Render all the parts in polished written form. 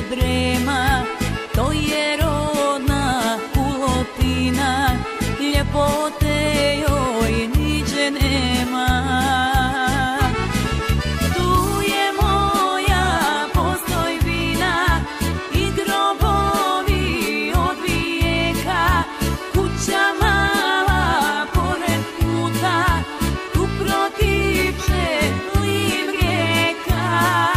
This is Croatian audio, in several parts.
drema, to je rodna Kulotina, ljepote joj niđe nema. Tu je moja postojbina i grobovi od vijeka, kuća mala pored puta, tu protiče liv rijeka.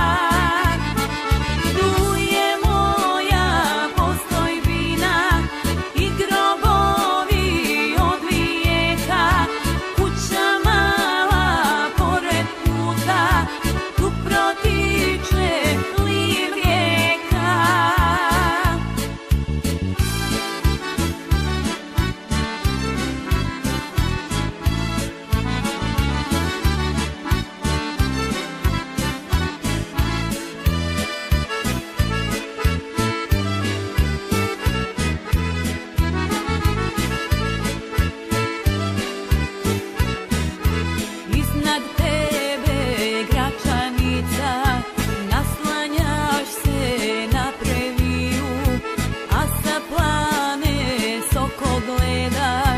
Tu je moja postojbina i grobovi od vijeka, kuća mala pored puta, tu protiče liv rijeka. Iznad tebe Gračanica, naslanjaš se na previju, a sa plane soko gleda.